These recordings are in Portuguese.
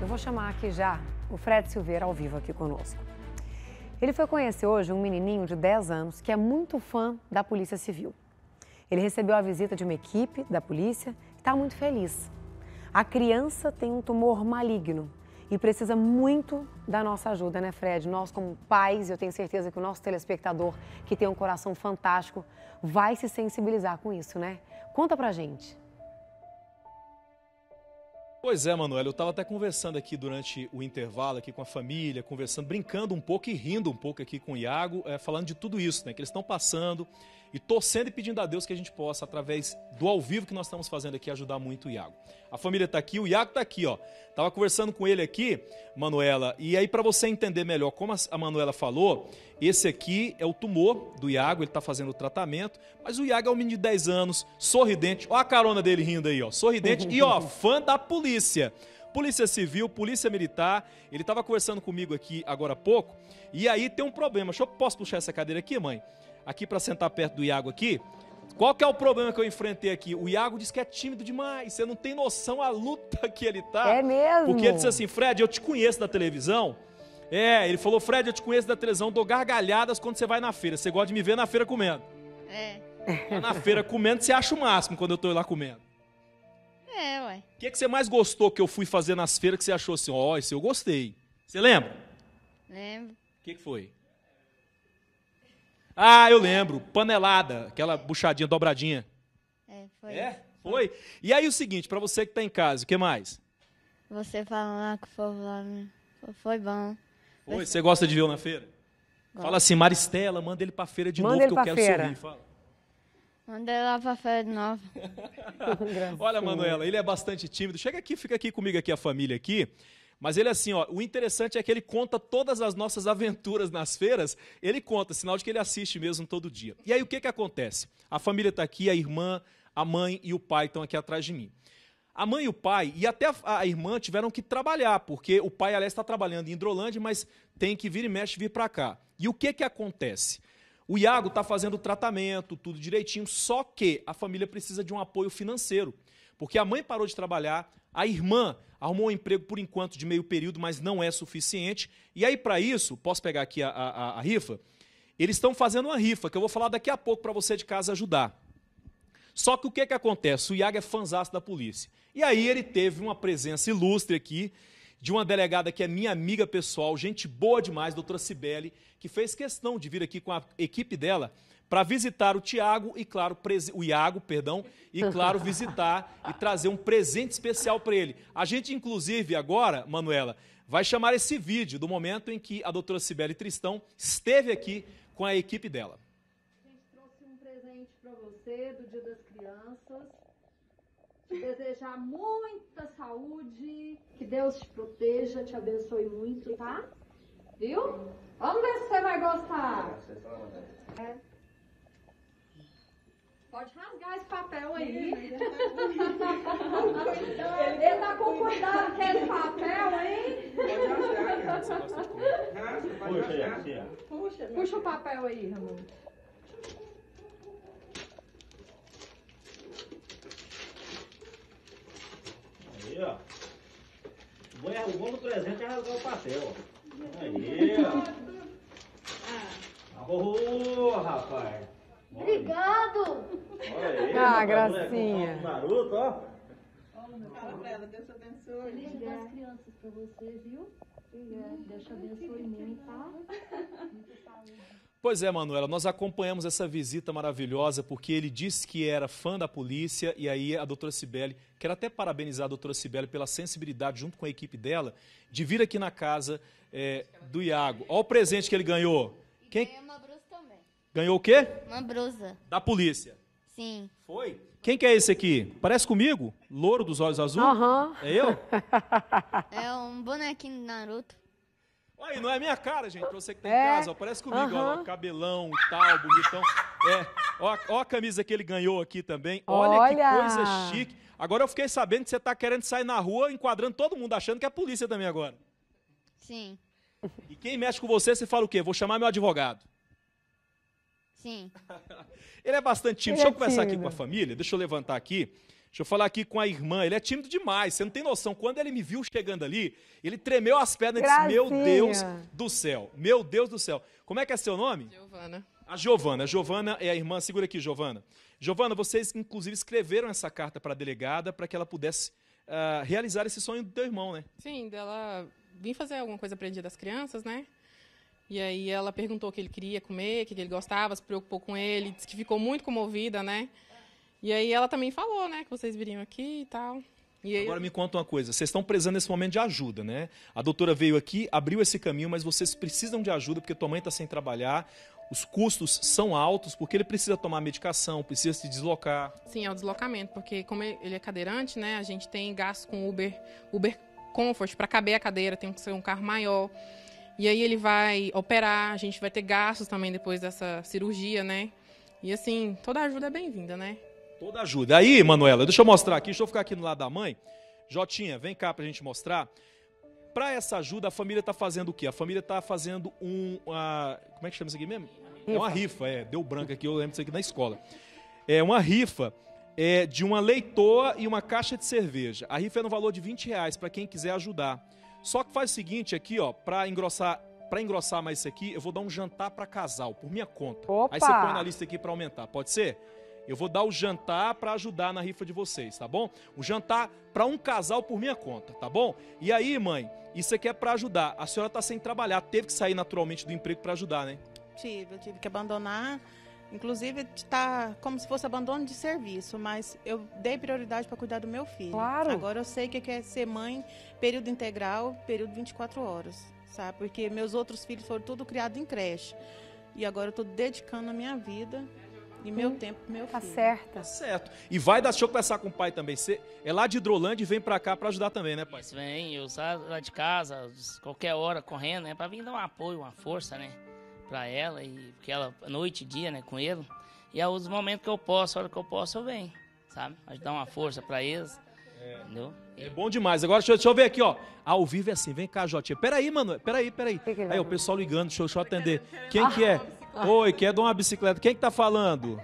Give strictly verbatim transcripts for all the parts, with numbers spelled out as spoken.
Eu vou chamar aqui já o Fred Silveira ao vivo aqui conosco. Ele foi conhecer hoje um menininho de dez anos que é muito fã da Polícia Civil. Ele recebeu a visita de uma equipe da polícia e está muito feliz. A criança tem um tumor maligno e precisa muito da nossa ajuda, né, Fred? Nós, como pais, eu tenho certeza que o nosso telespectador, que tem um coração fantástico, vai se sensibilizar com isso, né? Conta pra gente. Pois é, Manuela, eu estava até conversando aqui durante o intervalo aqui com a família, conversando, brincando um pouco e rindo um pouco aqui com o Iago, é, falando de tudo isso, né, que eles estão passando e torcendo e pedindo a Deus que a gente possa, através do ao vivo que nós estamos fazendo aqui, ajudar muito o Iago. A família está aqui, o Iago está aqui, ó. Tava conversando com ele aqui, Manuela, e aí para você entender melhor, como a Manuela falou, esse aqui é o tumor do Iago, ele está fazendo o tratamento, mas o Iago é um menino de dez anos, sorridente, ó a carona dele rindo aí, ó, sorridente e ó, fã da polícia. Polícia Civil, Polícia Militar, ele estava conversando comigo aqui agora há pouco, e aí tem um problema. Deixa eu, posso puxar essa cadeira aqui, mãe? Aqui para sentar perto do Iago aqui. Qual que é o problema que eu enfrentei aqui? O Iago disse que é tímido demais, você não tem noção a luta que ele tá. É mesmo? Porque ele disse assim, Fred, eu te conheço da televisão. É, ele falou, Fred, eu te conheço da televisão, dou gargalhadas quando você vai na feira. Você gosta de me ver na feira comendo. É. Tá na feira comendo, você acha o máximo quando eu tô lá comendo. É, ué. O que, que você mais gostou que eu fui fazer nas feiras que você achou assim, ó, oh, esse eu gostei. Você lembra? Lembro. O que, que foi? Ah, eu lembro. Panelada, aquela buchadinha, dobradinha. É, foi. É? Foi? E aí o seguinte, pra você que tá em casa, o que mais? Você falando lá com o povo lá, né? Foi bom. Foi? Você gosta de ver eu na feira? Gosto. Fala assim, Maristela, manda ele pra feira de Manda novo ele que eu pra quero feira. sorrir. Fala. Mandei lá pra feira de novo. Olha, Manuela, ele é bastante tímido. Chega aqui, fica aqui comigo, aqui a família aqui. Mas ele assim, ó, o interessante é que ele conta todas as nossas aventuras nas feiras, ele conta, sinal de que ele assiste mesmo todo dia. E aí o que que acontece? A família está aqui, a irmã, a mãe e o pai estão aqui atrás de mim. A mãe e o pai, e até a, a irmã tiveram que trabalhar, porque o pai, aliás, está trabalhando em Hidrolândia, mas tem que vir e mexe, vir para cá. E o que que acontece? O Iago está fazendo o tratamento, tudo direitinho, só que a família precisa de um apoio financeiro, porque a mãe parou de trabalhar, a irmã arrumou um emprego por enquanto de meio período, mas não é suficiente. E aí, para isso, posso pegar aqui a, a, a rifa? Eles estão fazendo uma rifa, que eu vou falar daqui a pouco para você de casa ajudar. Só que o que, que acontece? O Iago é fãzaço da polícia. E aí ele teve uma presença ilustre aqui, de uma delegada que é minha amiga pessoal, gente boa demais, doutora Cibele, que fez questão de vir aqui com a equipe dela para visitar o Tiago e, claro, o Iago, perdão, e, claro, visitar e trazer um presente especial para ele. A gente, inclusive, agora, Manuela, vai chamar esse vídeo do momento em que a doutora Cibele Tristão esteve aqui com a equipe dela. A gente trouxe um presente para você do Dia das Crianças. Te desejar muita saúde, que Deus te proteja, te abençoe muito, tá? Viu? Vamos ver se você vai gostar. É. Pode rasgar esse papel aí. Ele tá com cuidado com esse papel, hein? Puxa, puxa o papel aí, Ramon. Aí, ó. O bom do presente é rasgar o papel. Aí, ó. Ô, rapaz. Obrigado! Olha aí, Ah, rapaz, gracinha. o Naruto, ó. Fala pra ela, Deus te abençoe. Feliz Dia das Crianças pra você, viu? Deus te abençoe muito, tá? Muita saúde. Pois é, Manuela, nós acompanhamos essa visita maravilhosa porque ele disse que era fã da polícia e aí a doutora Cibele, quero até parabenizar a doutora Cibele pela sensibilidade junto com a equipe dela de vir aqui na casa é, do Iago. Olha o presente que ele ganhou. Quem Ganhei uma brusa também. ganhou o quê? Uma brusa. Da polícia. Sim. Foi? Quem que é esse aqui? Parece comigo? Louro dos olhos azuis? Aham. É eu? É um bonequinho do Naruto. Olha aí, não é minha cara, gente, pra você que tá em É. casa, ó, parece comigo, Aham. ó, cabelão e tal, bonitão. É, ó, ó a camisa que ele ganhou aqui também. Olha, Olha. que coisa chique. Agora eu fiquei sabendo que você tá querendo sair na rua enquadrando todo mundo, achando que é a polícia também agora. Sim. E quem mexe com você, você fala o quê? Vou chamar meu advogado. Sim. Ele é bastante tímido. Ele Deixa é eu conversar aqui tímido. com a família, deixa eu levantar aqui. Deixa eu falar aqui com a irmã, ele é tímido demais, você não tem noção. Quando ele me viu chegando ali, ele tremeu as pernas e disse, meu Deus do céu, meu Deus do céu. Como é que é seu nome? Giovana. A Giovana. A Giovana é a irmã, segura aqui, Giovana. Giovana, vocês inclusive escreveram essa carta para a delegada para que ela pudesse uh, realizar esse sonho do teu irmão, né? Sim, dela vir fazer alguma coisa para o Dia das Crianças, né? E aí ela perguntou o que ele queria comer, o que ele gostava, se preocupou com ele, disse que ficou muito comovida, né? E aí ela também falou, né, que vocês viriam aqui e tal. E aí... Agora me conta uma coisa, vocês estão precisando nesse momento de ajuda, né? A doutora veio aqui, abriu esse caminho, mas vocês precisam de ajuda porque tua mãe está sem trabalhar, os custos são altos porque ele precisa tomar medicação, precisa se deslocar. Sim, é o deslocamento, porque como ele é cadeirante, né, a gente tem gasto com Uber, Uber Comfort, para caber a cadeira tem que ser um carro maior. E aí ele vai operar, a gente vai ter gastos também depois dessa cirurgia, né? E assim, toda ajuda é bem-vinda, né? Toda ajuda. Aí, Manuela, deixa eu mostrar aqui, deixa eu ficar aqui no lado da mãe. Jotinha, vem cá pra gente mostrar. Para essa ajuda, a família está fazendo o quê? A família está fazendo um... Uh, como é que chama isso aqui mesmo? Rifa. É uma rifa, é. Deu branco aqui, eu lembro disso aqui na escola. É uma rifa é, de uma leitoa e uma caixa de cerveja. A rifa é no valor de vinte reais para quem quiser ajudar. Só que faz o seguinte aqui, ó, para engrossar, para engrossar mais isso aqui, eu vou dar um jantar para casal, por minha conta. Opa! Aí você põe na lista aqui para aumentar, pode ser? Eu vou dar o jantar para ajudar na rifa de vocês, tá bom? O jantar para um casal por minha conta, tá bom? E aí, mãe, isso aqui é para ajudar. A senhora tá sem trabalhar, teve que sair naturalmente do emprego para ajudar, né? Tive, eu tive que abandonar. Inclusive, está como se fosse abandono de serviço, mas eu dei prioridade para cuidar do meu filho. Claro. Agora eu sei que é ser mãe, período integral, período vinte e quatro horas, sabe? Porque meus outros filhos foram tudo criados em creche. E agora eu estou dedicando a minha vida e meu hum, tempo pro meu tá filho. Tá certo. Tá certo. E vai dar, deixa eu conversar com o pai também. Você é lá de Hidrolândia e vem para cá para ajudar também, né, pai? Isso, vem, eu saio lá de casa, qualquer hora, correndo, né? Para vir dar um apoio, uma força, né? Para ela, e porque ela, noite e dia, né, com ele. E é os momentos que eu posso, a hora que eu posso, eu venho, sabe? Ajudar uma força para eles, é, entendeu? É bom demais. Agora, deixa eu, deixa eu ver aqui, ó. Ao vivo é assim, vem cá, Jotinha. Peraí, mano, peraí, peraí. Que que aí, o pessoal ligando, deixa eu, deixa eu atender. Quem ah, que é? Ah. Oi, quer dar uma bicicleta? Quem que tá falando?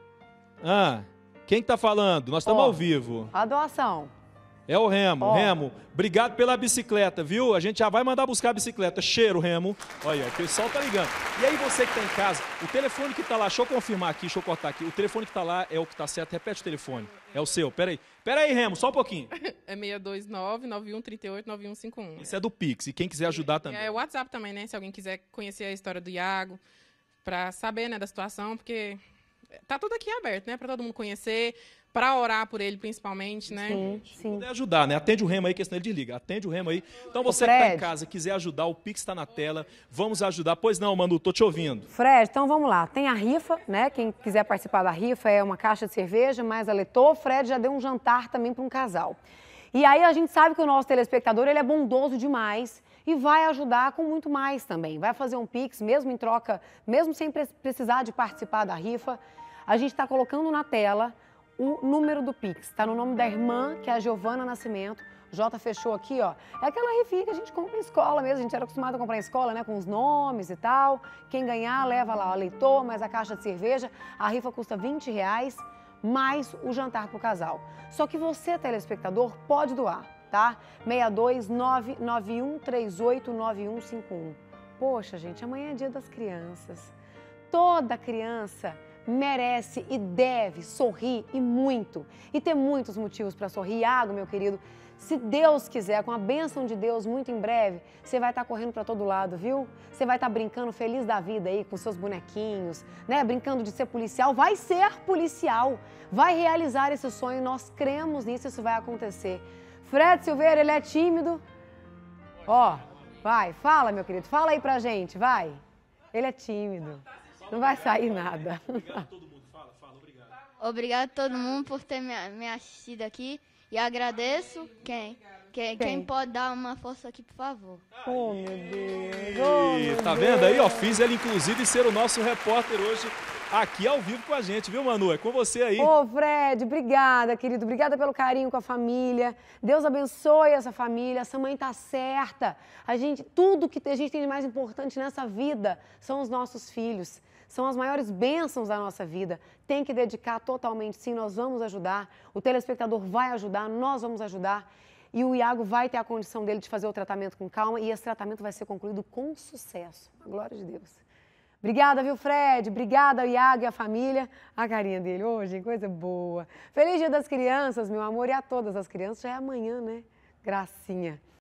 Ah, quem que tá falando? Nós estamos oh, ao vivo. A doação. É o Remo. Oh. Remo, obrigado pela bicicleta, viu? A gente já vai mandar buscar a bicicleta. Cheiro, Remo. Olha, o pessoal tá ligando. E aí você que tá em casa, o telefone que tá lá, deixa eu confirmar aqui, deixa eu cortar aqui. O telefone que tá lá é o que tá certo. Repete o telefone. É o seu. Peraí. Peraí, Remo, só um pouquinho. É seis dois nove, nove um três oito, nove um cinco um. Isso é do Pix. E quem quiser ajudar também. É o WhatsApp também, né? Se alguém quiser conhecer a história do Iago, pra saber, né, da situação, porque tá tudo aqui aberto, né? Pra todo mundo conhecer. Para orar por ele, principalmente, né? Sim, sim. Poder ajudar, né? Atende o Remo aí, que senão ele desliga. Atende o Remo aí. Então você que está em casa, quiser ajudar, o Pix está na tela. Vamos ajudar. Pois não, Manu, tô te ouvindo. Fred, então vamos lá. Tem a rifa, né? Quem quiser participar da rifa é uma caixa de cerveja, mais a letor. O Fred já deu um jantar também para um casal. E aí a gente sabe que o nosso telespectador, ele é bondoso demais e vai ajudar com muito mais também. Vai fazer um Pix, mesmo em troca, mesmo sem precisar de participar da rifa. A gente está colocando na tela o número do Pix, está no nome da irmã, que é a Giovana Nascimento. O Jota fechou aqui, ó. É aquela rifinha que a gente compra em escola mesmo. A gente era acostumado a comprar em escola, né? Com os nomes e tal. Quem ganhar, leva lá a leitor, mais a caixa de cerveja. A rifa custa vinte reais, mais o jantar pro casal. Só que você, telespectador, pode doar, tá? seis dois nove, nove um três oito, nove um cinco um. Poxa, gente, amanhã é dia das crianças. Toda criança merece e deve sorrir e muito. E ter muitos motivos para sorrir. Iago, meu querido, se Deus quiser, com a bênção de Deus, muito em breve, você vai estar correndo para todo lado, viu? Você vai estar brincando feliz da vida aí com seus bonequinhos, né? Brincando de ser policial. Vai ser policial. Vai realizar esse sonho. Nós cremos nisso, isso vai acontecer. Fred Silveira, ele é tímido. Ó, vai, fala, meu querido. Fala aí pra gente, vai. Ele é tímido. Não vai sair nada. Obrigado a todo mundo. Fala, fala, obrigado. Obrigado a todo mundo por ter me, me assistido aqui. E agradeço quem, quem, quem pode dar uma força aqui, por favor. Oh, meu Deus. Oh, meu tá Deus. Vendo aí, ó? Fiz ele, inclusive, ser o nosso repórter hoje aqui ao vivo com a gente, viu, Manu? É com você aí. Ô, Fred, obrigada, querido. Obrigada pelo carinho com a família. Deus abençoe essa família. Essa mãe tá certa. A gente, tudo que a gente tem de mais importante nessa vida são os nossos filhos. São as maiores bênçãos da nossa vida. Tem que dedicar totalmente, sim, nós vamos ajudar. O telespectador vai ajudar, nós vamos ajudar. E o Iago vai ter a condição dele de fazer o tratamento com calma e esse tratamento vai ser concluído com sucesso. A glória de Deus. Obrigada, viu, Fred? Obrigada, Iago e a família. A carinha dele hoje, coisa boa. Feliz Dia das Crianças, meu amor, e a todas as crianças. Já é amanhã, né? Gracinha.